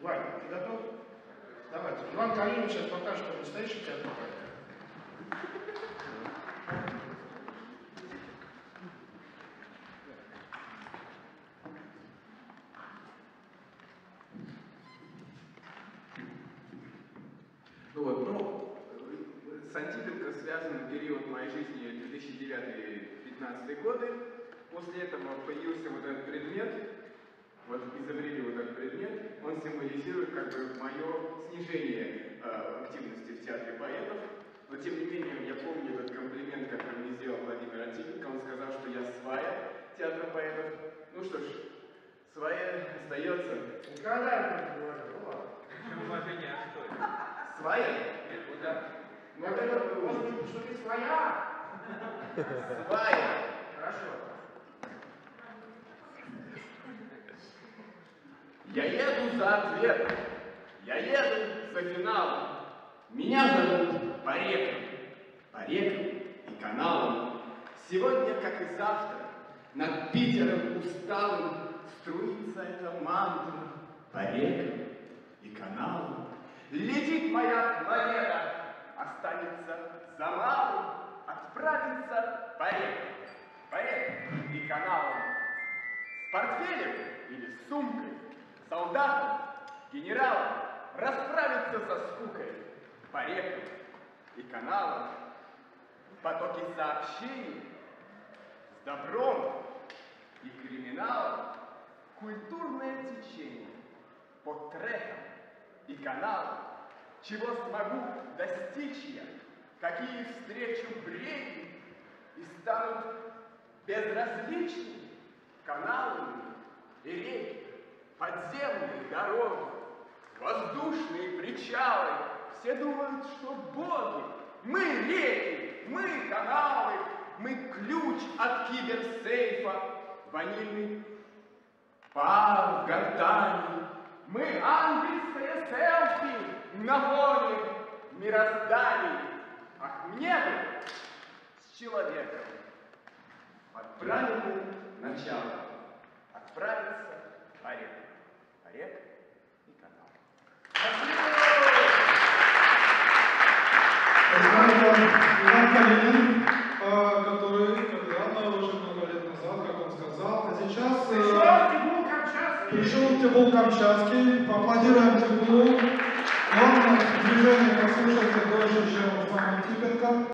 Ваня, ты готов? Давайте. Иван Калинин сейчас покажет, как настоящий театр поэта. С Антипенко связан период моей жизни 2009-2015 годы. После этого появился вот этот предмет, вот изобрели вот этот предмет, он символизирует как бы мое снижение активности в театре поэтов. Но тем не менее, я помню этот комплимент, который мне сделал Владимир Антипенко. Он сказал, что я свая театра поэтов. Ну что ж, свая остается. Никогда это не говорил, ну ладно. Уважение, а что это? Свая? Нет, удар. Ну, это, может быть, что ты своя? Свая. Хорошо. Я еду за ответом, я еду за финалом. Меня зовут по рекам и каналам. Сегодня, как и завтра, над Питером усталым струится эта мантра. По рекам и каналам летит моя планета, останется за малым, отправится по рекам и каналам. С портфелем или с сумкой, солдатом, генералом расправиться со скукой. По рекам и каналам потоки сообщений с добром и криминалом, культурное течение по трекам и каналам, чего смогу достичь я, какие встречу бреги и станут безразличными каналами и реки, подземные дороги, воздушные причалы. Все думают, что боги, мы реки, мы каналы, мы ключ от киберсейфа, ванильный пар в гортани. Мы ангельское селфи на фоне мирозданий. Ах, мне бы с человеком под правильным началом отправиться по рекам и каналам. Иван Калинин, который когда-то уже много лет назад, как он сказал, а сейчас пришел Тимур Камчатский, поаплодируем Тимуру. Он движение послушайте дольше, чем Руслан Антипенко.